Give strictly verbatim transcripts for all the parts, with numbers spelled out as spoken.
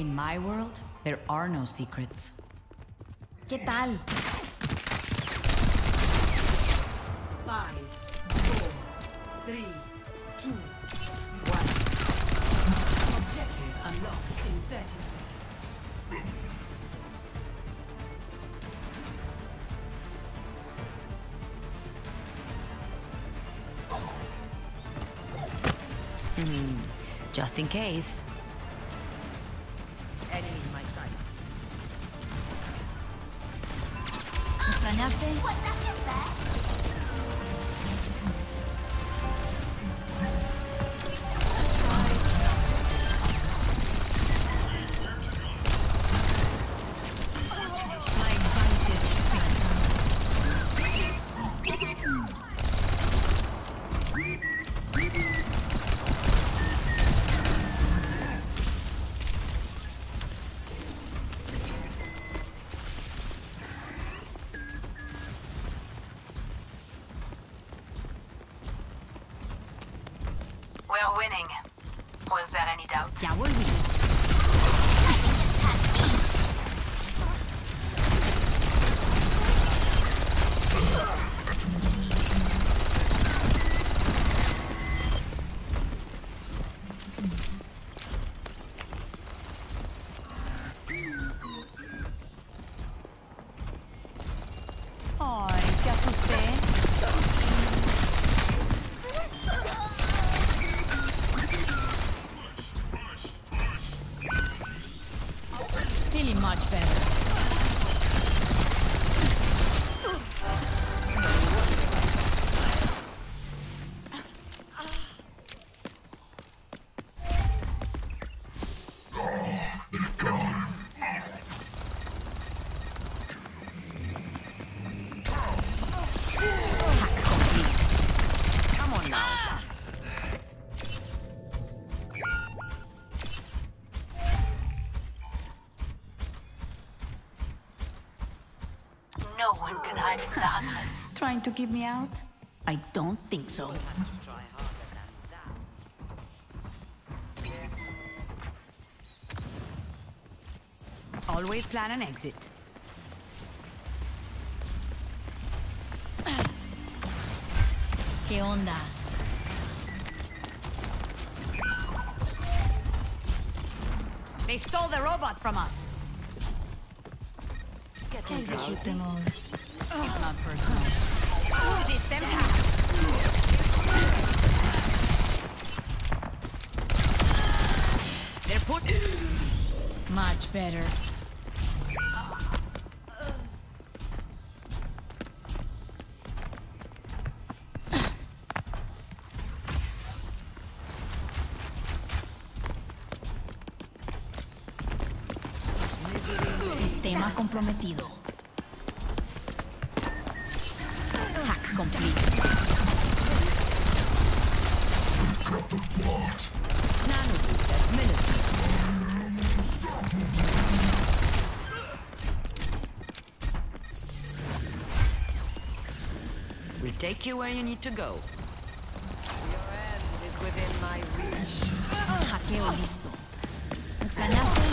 In my world, there are no secrets. ¿Qué tal? Five, four, three, two, one. Objective unlocks in thirty seconds. Hmm. Just in case. Enemy in my sight. ¿Me extrañaste? My advice is We're winning. Was there any doubt? ya volví. Ay, te asusté. Feeling much better. Hack complete. Come on now. No one can hide in darkness. Trying to keep me out? I don't think so. Always plan an exit. ¿Qué onda? They stole the robot from us. Execute them all. It's not personal. Systems hacked. They're put. Much better. Sistema comprometido. Hack complete. Nanoboost administered. We'll take you where you need to go. Your end is within my reach. Hackeo listo. ¿Me extrañaste?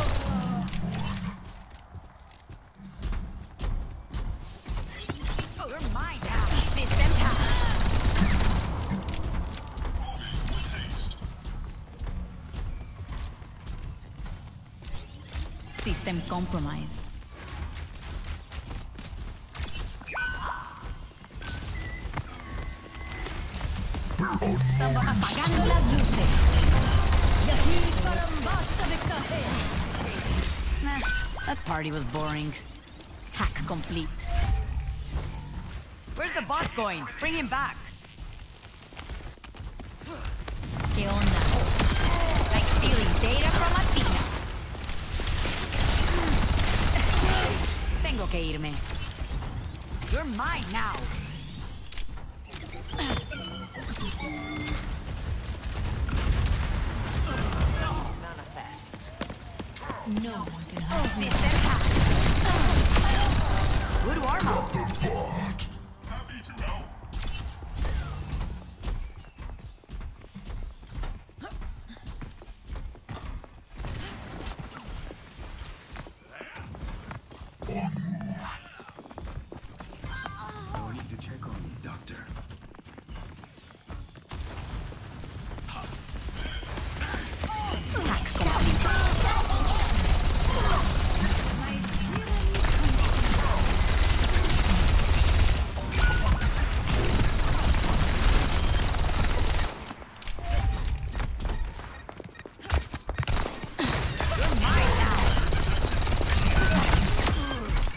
You're mine now. Systems hacked. System compromised. Apagando las luces. Nah, that party was boring. Hack complete. Where's the bot going? Bring him back. ¿Qué onda? Like stealing data from Athena. Tengo que irme. You're mine now. Manifest. No one can hide. System hacked. Good warm-up. Happy to help.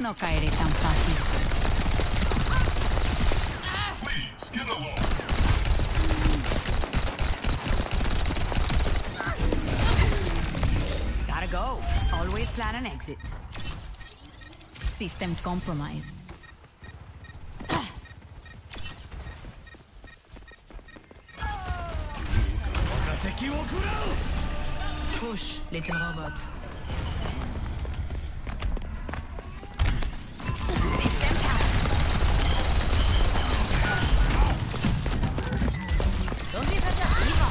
No caeré tan fácil. Please, get along. Gotta go. Always plan an exit. System compromised. Push, little robot. System hack. Don't be such a diva.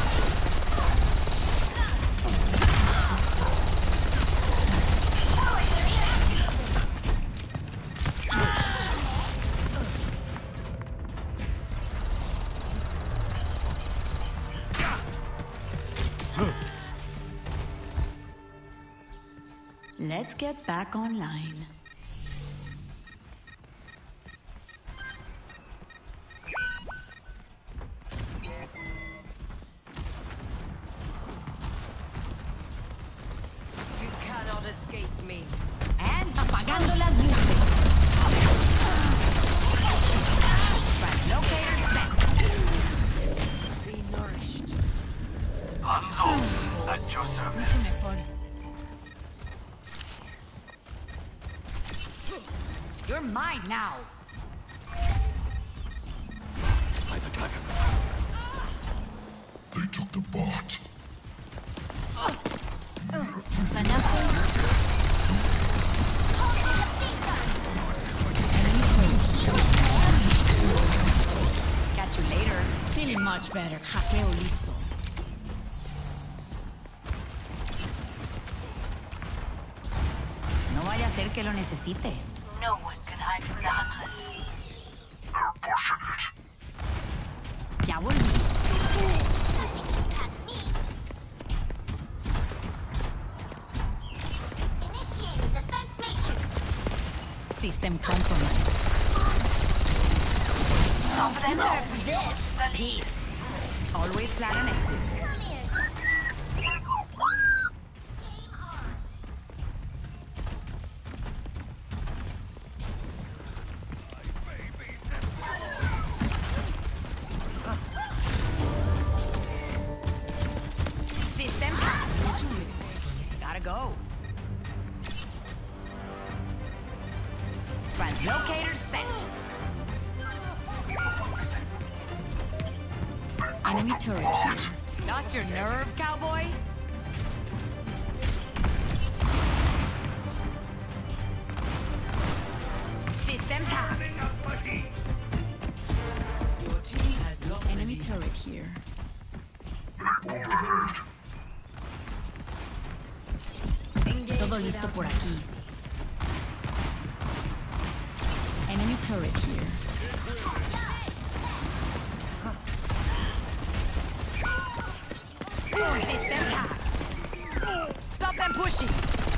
Let's get back online. You cannot escape me. And apagando las luces. Translocator set. Be nourished. Hanzo, at your service. You're mine now. They took the bot. Catch you later. Feeling much better. Hackeo listo. No vaya a ser que lo necesite. No one can hide from the Huntress. They're pushing it. Ya volví. Initiating defense matrix. System compromised. Stop them for this. Peace. Always plan an exit. Come here. Systems hacked. Gotta go. Translocator set. Enemy turret here. Lost your nerve, cowboy? Systems hacked. Your team has lost. Enemy turret here. Overhead. Todo listo por aquí. Enemy turret here. Systems hacked. Stop them pushing.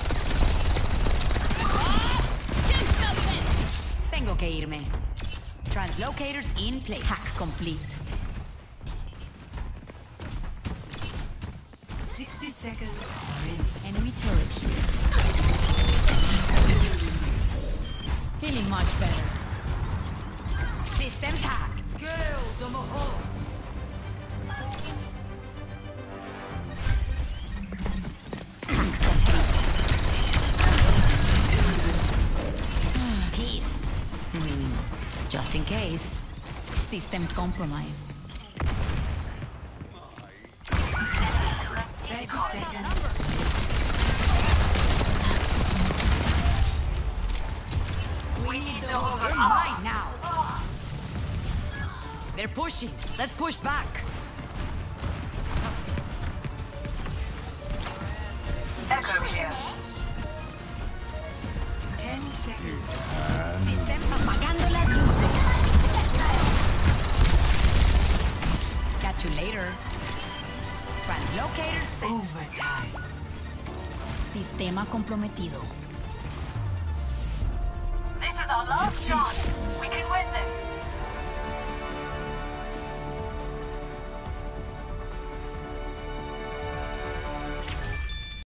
Do something. Tengo que irme. Translocators in place. Hack complete. Sixty seconds. Enemy turret here. Feeling much better. Systems hacked. Gale Domoho. Peace. Hmm. Just in case. System compromised. Thirty seconds. We need the You're overhaul. mine now. They're pushing. Let's push back. Echo here. Ten seconds. Systems apagando las luces. Catch you later. Translocator set. Overtime. Sistema comprometido. This is our last shot.